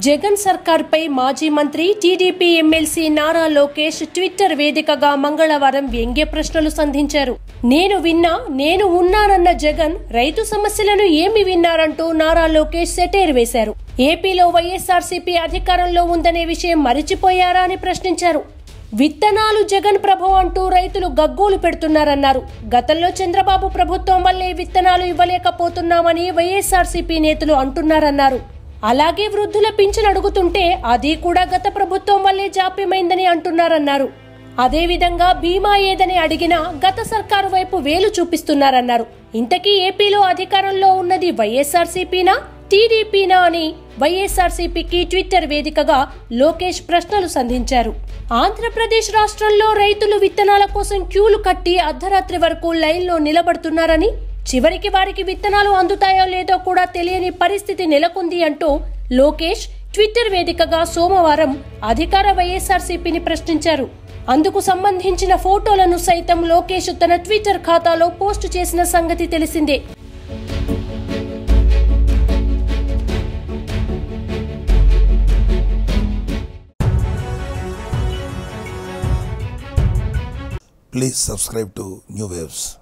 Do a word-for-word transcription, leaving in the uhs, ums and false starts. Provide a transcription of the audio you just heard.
జగన్ సర్కార్పై మాజీ మంత్రి TDP MLC Nara Lokesh Twitter వేదికగా మంగళవారం వ్యంగ్య ప్రశ్నలు సంధించారు. నేను విన్నా, నేను ఉన్నానన్న జగన్ రైతు సమస్యలను ఏమి విన్నారంటూ నారా లోకేష్ సెటైర్ వేశారు. ఏపీలో వైఎస్ఆర్సీపీ అధికారంలో ఉందనే విషయం మరిచిపోయారా అని ప్రశ్నించారు. విత్తనాలు జగన్ ప్రభు అంటూ రైతులు గగ్గోలు పెడుతున్నారన్నారు. గతంలో చంద్రబాబు ప్రభుత్వం వల్లే విత్తనాలు ఇవ్వలేకపోతున్నామని వైఎస్ఆర్సీపీ నేతలు అంటున్నారన్నారు. అలాగే వృద్ధుల పింఛన్ అడుగుతుంటే అది కూడా గత ప్రభుత్వం వల్లే జాప్యమైందని అంటున్నారన్నారు. అదేవిధంగా బీమా ఏదని అడిగినా గత సర్కారు వైపు వేలు చూపిస్తున్నారన్నారు. ఇంతకీ ఏపీలో అధికారంలో ఉన్నది వైఎస్ఆర్సీపీనా టీడీపీనా అని వైఎస్ఆర్సీపీకి ట్విట్టర్ వేదికగా లోకేష్ ప్రశ్నలు సంధించారు. ఆంధ్రప్రదేశ్ రాష్ట్రంలో రైతులు విత్తనాల కోసం క్యూలు కట్టి అర్ధరాత్రి వరకు లైన్లో నిలబడుతున్నారని, చివరికి వారికి విత్తనాలు అందుతాయో లేదో కూడా తెలియని పరిస్థితి నెలకొంది అంటూ లోకేష్ ట్విట్టర్ వేదికగా సోమవారం అధికార వైఎస్ఆర్సీపీని ప్రశ్నించారు. అందుకు సంబంధించిన ఫోటోలను సైతం లోకేష్ తన ట్విట్టర్ ఖాతాలో పోస్టు చేసిన సంగతి తెలిసిందే. Please subscribe to New Waves.